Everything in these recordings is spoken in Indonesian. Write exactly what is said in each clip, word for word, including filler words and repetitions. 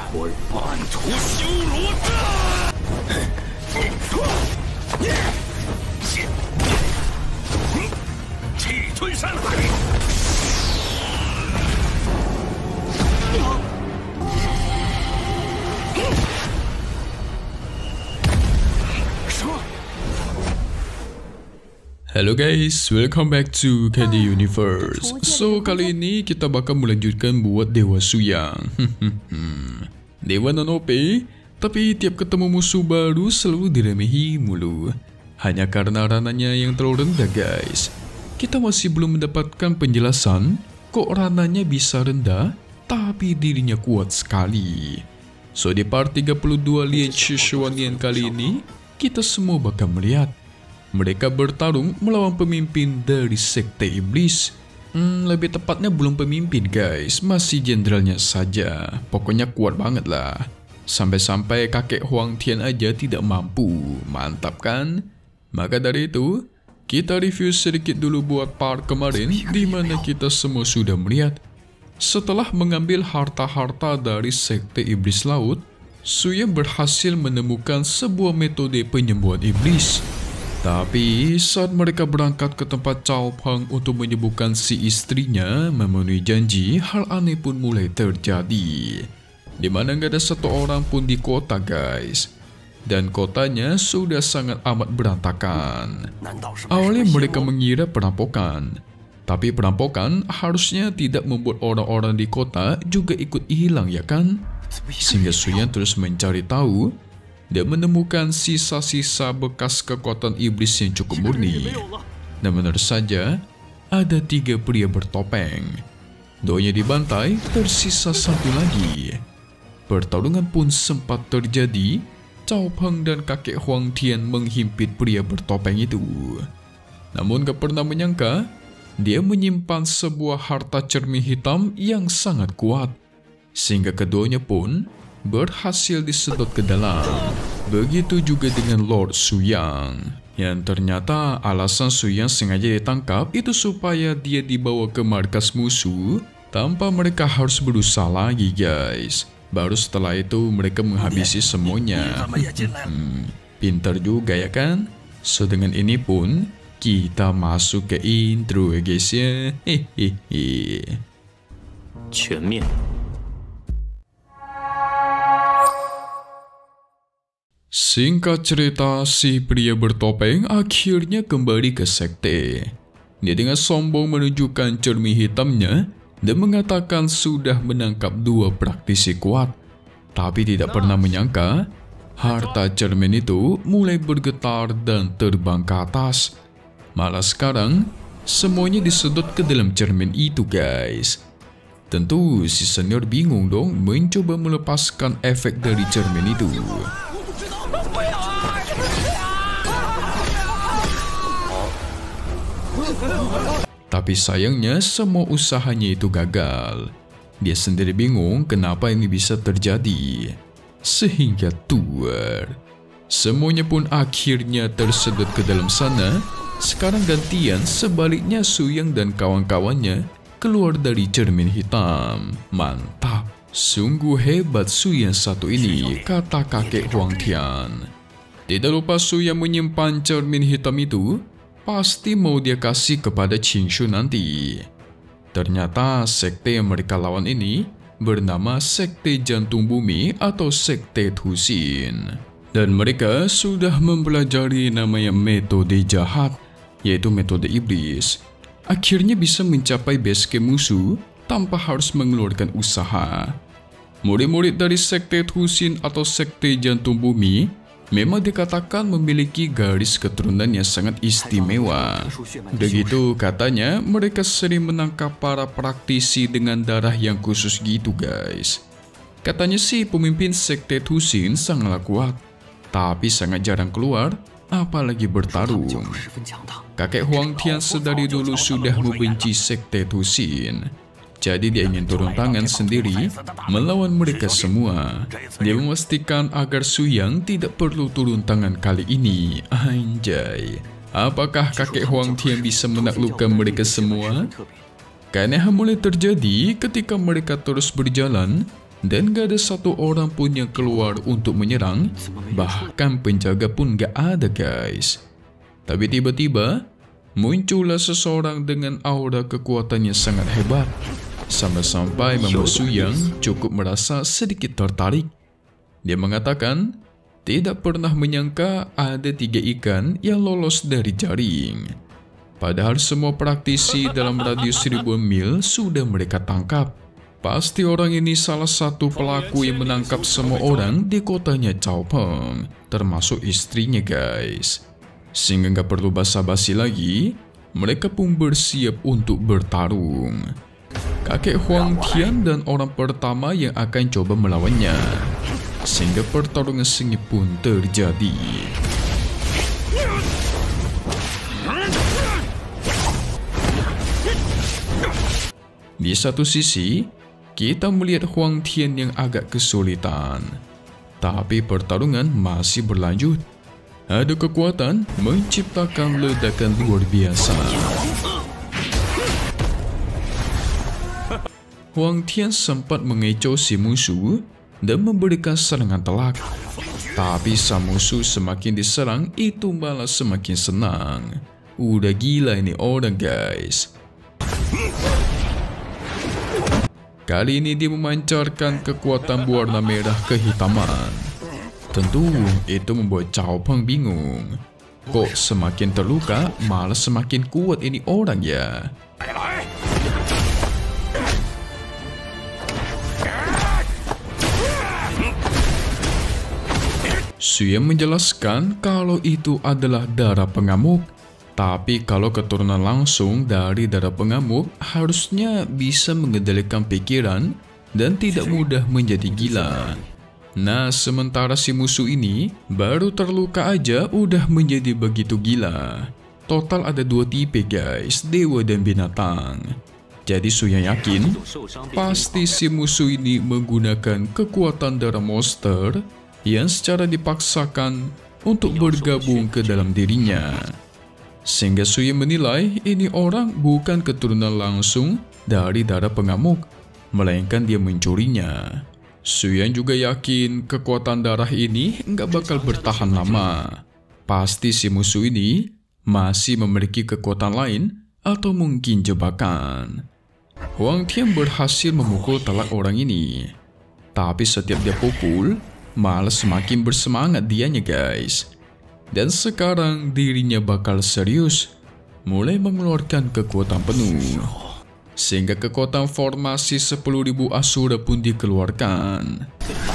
我半途修罗阵，气吞山海。 Halo guys, welcome back to K D Universe. So kali ini kita bakal melanjutkan buat Dewa Suyang. Dewa non O P, tapi tiap ketemu musuh baru selalu diremehi mulu. Hanya karena rananya yang terlalu rendah guys. Kita masih belum mendapatkan penjelasan kok rananya bisa rendah, tapi dirinya kuat sekali. So di part tiga puluh dua Lian Shishwanian kali ini, kita semua bakal melihat mereka bertarung melawan pemimpin dari Sekte Iblis. Hmm, lebih tepatnya belum pemimpin guys, masih jenderalnya saja. Pokoknya kuat banget lah. Sampai-sampai kakek Huang Tian aja tidak mampu. Mantap kan? Maka dari itu, kita review sedikit dulu buat part kemarin, di mana kita semua sudah melihat. Setelah mengambil harta-harta dari Sekte Iblis Laut, Suyang berhasil menemukan sebuah metode penyembuhan iblis. Tapi saat mereka berangkat ke tempat Cao Peng untuk menyembuhkan si istrinya, memenuhi janji, hal aneh pun mulai terjadi. Dimana gak ada satu orang pun di kota guys. Dan kotanya sudah sangat amat berantakan. Awalnya mereka mengira perampokan. Tapi perampokan harusnya tidak membuat orang-orang di kota juga ikut hilang ya kan? Sehingga Suyang terus mencari tahu dan menemukan sisa-sisa bekas kekuatan iblis yang cukup murni. Dan benar saja, ada tiga pria bertopeng. Duanya dibantai, tersisa satu lagi. Pertarungan pun sempat terjadi. Cao Peng dan kakek Huang Tian menghimpit pria bertopeng itu. Namun gak pernah menyangka, dia menyimpan sebuah harta cermin hitam yang sangat kuat. Sehingga keduanya pun berhasil disedot ke dalam. Begitu juga dengan Lord Suyang, yang ternyata alasan Suyang sengaja ditangkap itu supaya dia dibawa ke markas musuh tanpa mereka harus berusaha lagi guys. Baru setelah itu mereka menghabisi semuanya. hmm, Pintar juga ya kan? So dengan ini pun kita masuk ke intro ya guys ya. Hehehe. 全面 Singkat cerita, si pria bertopeng akhirnya kembali ke sekte. Dia dengan sombong menunjukkan cermin hitamnya dan mengatakan sudah menangkap dua praktisi kuat. Tapi tidak pernah menyangka, harta cermin itu mulai bergetar dan terbang ke atas. Malah sekarang, semuanya disedot ke dalam cermin itu guys. Tentu si senior bingung dong mencoba melepaskan efek dari cermin itu. Tapi sayangnya semua usahanya itu gagal. Dia sendiri bingung kenapa ini bisa terjadi. Sehingga tuar. Semuanya pun akhirnya tersedot ke dalam sana. Sekarang gantian sebaliknya Suyang dan kawan-kawannya keluar dari cermin hitam. Mantap. Sungguh hebat Suyang satu ini, kata kakek Huang Tian. Tidak lupa Suyang menyimpan cermin hitam itu. Pasti mau dia kasih kepada Qingshu nanti. Ternyata sekte yang mereka lawan ini bernama Sekte Jantung Bumi atau Sekte Tusin. Dan mereka sudah mempelajari namanya metode jahat, yaitu metode iblis. Akhirnya bisa mencapai base camp musuh tanpa harus mengeluarkan usaha. Murid-murid dari Sekte Tusin atau Sekte Jantung Bumi memang dikatakan memiliki garis keturunan yang sangat istimewa. Begitu katanya mereka sering menangkap para praktisi dengan darah yang khusus gitu guys. Katanya sih pemimpin Sekte Tusin sangatlah kuat, tapi sangat jarang keluar, apalagi bertarung. Kakek Huang Tian sedari dulu sudah membenci Sekte Tusin. Jadi dia ingin turun tangan sendiri melawan mereka semua. Dia memastikan agar Suyang tidak perlu turun tangan kali ini. Anjay. Apakah kakek Huang Tian bisa menaklukkan mereka semua? Keanehan mulai terjadi ketika mereka terus berjalan dan gak ada satu orang pun yang keluar untuk menyerang, bahkan penjaga pun gak ada guys. Tapi tiba-tiba muncullah seseorang dengan aura kekuatannya sangat hebat, sampai-sampai membuat Su Yang cukup merasa sedikit tertarik. Dia mengatakan tidak pernah menyangka ada tiga ikan yang lolos dari jaring. Padahal semua praktisi dalam radius ribuan mil sudah mereka tangkap. Pasti orang ini salah satu pelaku yang menangkap semua orang di kotanya Cao Peng, termasuk istrinya guys. Sehingga gak perlu basa-basi lagi, mereka pun bersiap untuk bertarung. Kakek Huang Tian dan orang pertama yang akan coba melawannya. Sehingga pertarungan sengit pun terjadi. Di satu sisi, kita melihat Huang Tian yang agak kesulitan. Tapi pertarungan masih berlanjut. Ada kekuatan menciptakan ledakan luar biasa. Huang Tian sempat mengecoh si musuh dan memberikan serangan telak. Tapi sang musuh semakin diserang itu malah semakin senang. Udah gila ini orang guys. Kali ini dia memancarkan kekuatan berwarna merah kehitaman. Tentu itu membuat Cao Peng bingung. Kok semakin terluka malah semakin kuat ini orang ya? Su Yang menjelaskan kalau itu adalah darah pengamuk. Tapi kalau keturunan langsung dari darah pengamuk, harusnya bisa mengendalikan pikiran dan tidak mudah menjadi gila. Nah, sementara si musuh ini baru terluka aja udah menjadi begitu gila. Total ada dua tipe guys, dewa dan binatang. Jadi Su Yang yakin, pasti si musuh ini menggunakan kekuatan darah monster yang secara dipaksakan untuk bergabung ke dalam dirinya. Sehingga Su Yang menilai ini orang bukan keturunan langsung dari darah pengamuk, melainkan dia mencurinya. Su Yang juga yakin kekuatan darah ini nggak bakal bertahan lama. Pasti si musuh ini masih memiliki kekuatan lain atau mungkin jebakan. Huang Tian berhasil memukul telak orang ini. Tapi setiap dia pukul, malah semakin bersemangat dianya guys. Dan sekarang dirinya bakal serius, mulai mengeluarkan kekuatan penuh. Sehingga kekuatan formasi sepuluh ribu Asura pun dikeluarkan.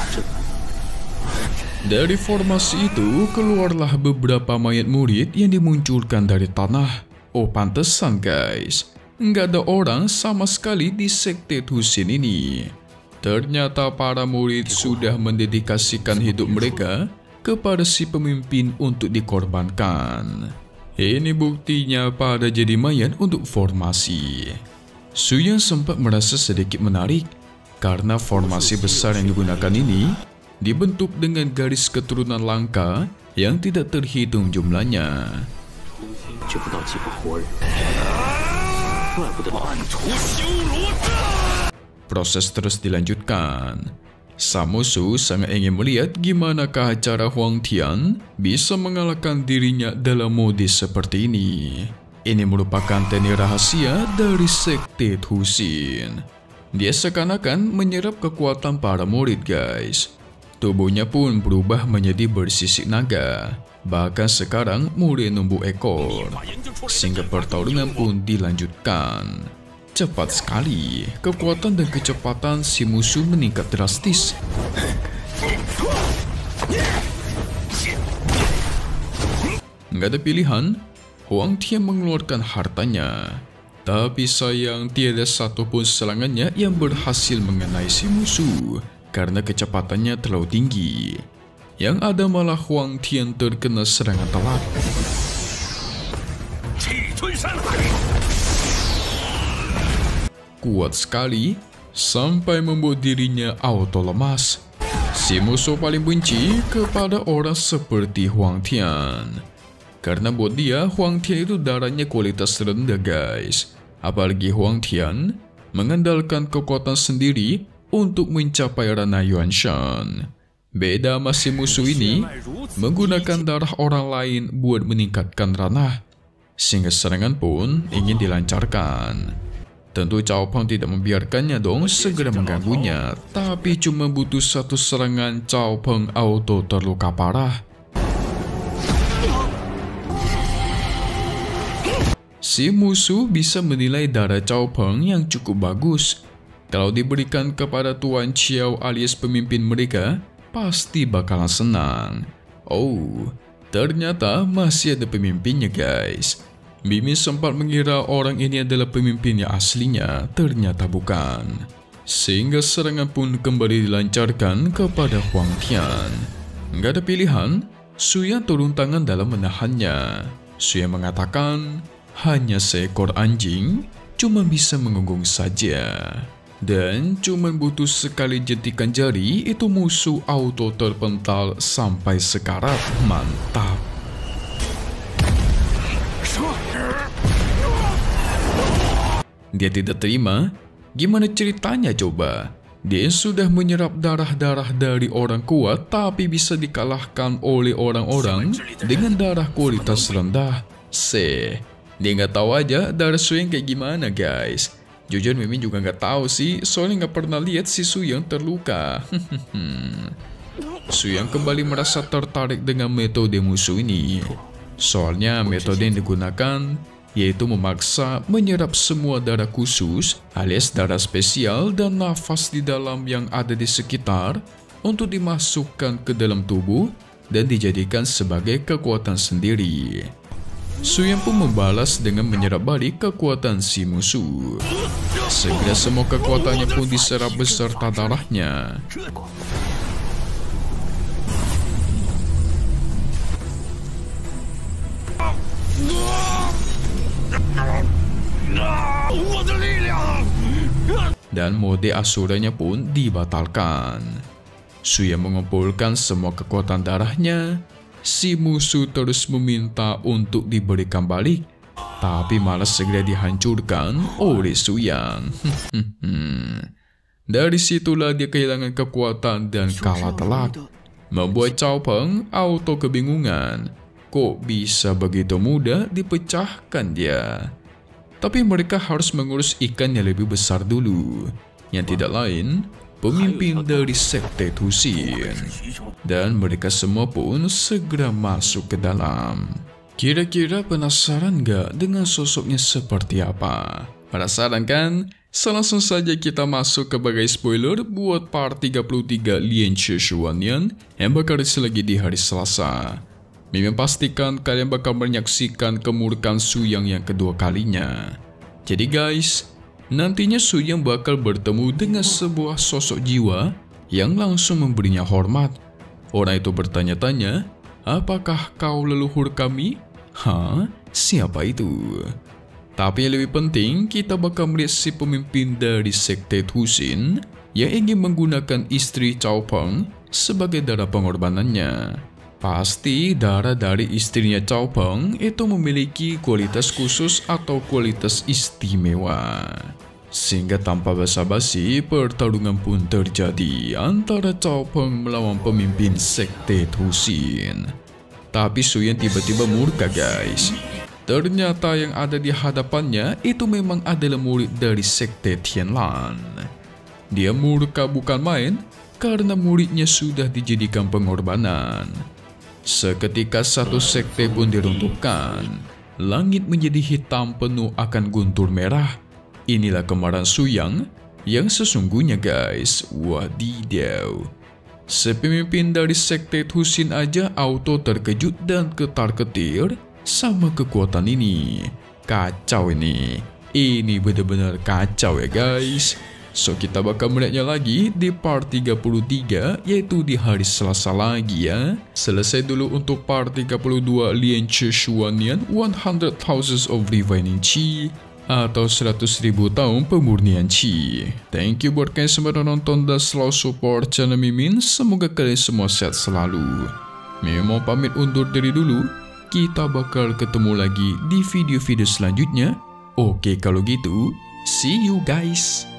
Dari formasi itu keluarlah beberapa mayat murid yang dimunculkan dari tanah. Oh pantesan guys, nggak ada orang sama sekali di sekte Husin ini. Ternyata para murid sudah mendedikasikan hidup mereka kepada si pemimpin untuk dikorbankan. Ini buktinya pada jadi mayat untuk formasi. Su Yang sempat merasa sedikit menarik karena formasi besar yang digunakan ini dibentuk dengan garis keturunan langka yang tidak terhitung jumlahnya. Proses terus dilanjutkan. Sang musuh sangat ingin melihat gimanakah cara Huang Tian bisa mengalahkan dirinya dalam modis seperti ini. Ini merupakan teknik rahasia dari sekte Husin. Dia seakan-akan menyerap kekuatan para murid guys. Tubuhnya pun berubah menjadi bersisik naga. Bahkan sekarang mulai numbuh ekor. Sehingga pertarungan pun dilanjutkan. Cepat sekali, kekuatan dan kecepatan si musuh meningkat drastis. Nggak ada pilihan, Huang Tian mengeluarkan hartanya. Tapi sayang tiada satupun serangannya yang berhasil mengenai si musuh karena kecepatannya terlalu tinggi. Yang ada malah Huang Tian terkena serangan telak. Kuat sekali sampai membuat dirinya auto lemas. Si musuh paling benci kepada orang seperti Huang Tian. Karena buat dia Huang Tian itu darahnya kualitas rendah guys. Apalagi Huang Tian mengandalkan kekuatan sendiri untuk mencapai ranah Yuanshan. Beda masih musuh ini menggunakan darah orang lain buat meningkatkan ranah, sehingga serangan pun ingin dilancarkan. Tentu Cao Peng tidak membiarkannya dong segera mengganggunya, tapi cuma butuh satu serangan Cao Peng auto terluka parah. Si musuh bisa menilai darah Cao Peng yang cukup bagus. Kalau diberikan kepada Tuan Chiao alias pemimpin mereka, pasti bakalan senang. Oh, ternyata masih ada pemimpinnya guys. Mimin sempat mengira orang ini adalah pemimpinnya aslinya, ternyata bukan. Sehingga serangan pun kembali dilancarkan kepada Huang Tian. Nggak ada pilihan, Suyan turun tangan dalam menahannya. Suyan mengatakan, hanya seekor anjing cuma bisa menggonggong saja. Dan cuma butuh sekali jentikan jari, itu musuh auto terpental sampai sekarat. Mantap. Dia tidak terima. Gimana ceritanya coba? Dia sudah menyerap darah-darah dari orang kuat, tapi bisa dikalahkan oleh orang-orang dengan darah kualitas rendah. Se, dia nggak tahu aja darah Suyang kayak gimana guys. Jujur Mimin juga nggak tahu sih, soalnya nggak pernah lihat si Suyang terluka. Suyang kembali merasa tertarik dengan metode musuh ini. Soalnya metode yang digunakan yaitu memaksa menyerap semua darah khusus alias darah spesial dan nafas di dalam yang ada di sekitar untuk dimasukkan ke dalam tubuh dan dijadikan sebagai kekuatan sendiri. Suyang pun membalas dengan menyerap balik kekuatan si musuh. Segera semua kekuatannya pun diserap beserta darahnya. Dan mode asuranya pun dibatalkan. Suyang mengumpulkan semua kekuatan darahnya. Si musuh terus meminta untuk diberikan balik, tapi malah segera dihancurkan oleh Suyang. Dari situlah dia kehilangan kekuatan dan kalah telak, membuat Cao Peng auto kebingungan. Kok bisa begitu mudah dipecahkan dia? Tapi mereka harus mengurus ikan yang lebih besar dulu, yang tidak lain pemimpin dari sekte Tusin. Dan mereka semua pun segera masuk ke dalam. Kira-kira penasaran gak dengan sosoknya seperti apa? Penasaran kan? So langsung saja kita masuk ke bagai spoiler buat part tiga puluh tiga Lian Shishuanian yang bakal rilis lagi di hari Selasa. Mimin pastikan kalian bakal menyaksikan kemurkaan Suyang yang kedua kalinya. Jadi guys, nantinya Suyang bakal bertemu dengan sebuah sosok jiwa yang langsung memberinya hormat. Orang itu bertanya-tanya, apakah kau leluhur kami? Hah? Siapa itu? Tapi yang lebih penting, kita bakal melihat si pemimpin dari sekte Tusin yang ingin menggunakan istri Cao Peng sebagai darah pengorbanannya. Pasti darah dari istrinya Cao Peng itu memiliki kualitas khusus atau kualitas istimewa. Sehingga tanpa basa-basi, pertarungan pun terjadi antara Cao Peng melawan pemimpin sekte Tusin. Tapi Suyang tiba-tiba murka guys. Ternyata yang ada di hadapannya itu memang adalah murid dari sekte Tianlan. Dia murka bukan main karena muridnya sudah dijadikan pengorbanan. Seketika satu sekte pun diruntuhkan. Langit menjadi hitam penuh akan guntur merah. Inilah kemarahan Suyang yang sesungguhnya guys. Wadidaw. Sepemimpin dari sekte Tusin aja auto terkejut dan ketar-ketir sama kekuatan ini. Kacau ini. Ini benar-benar kacau ya guys. So kita bakal melihatnya lagi di part tiga puluh tiga, yaitu di hari Selasa lagi ya. Selesai dulu untuk part tiga puluh dua Lian Shishuanian one hundred thousands of Refining Qi atau seratus ribu tahun pemurnian Qi. Thank you buat kalian semua yang nonton dan selalu support channel Mimin. Semoga kalian semua sehat selalu. Mimin mau pamit undur diri dulu. Kita bakal ketemu lagi di video-video selanjutnya. Oke kalau gitu, see you guys.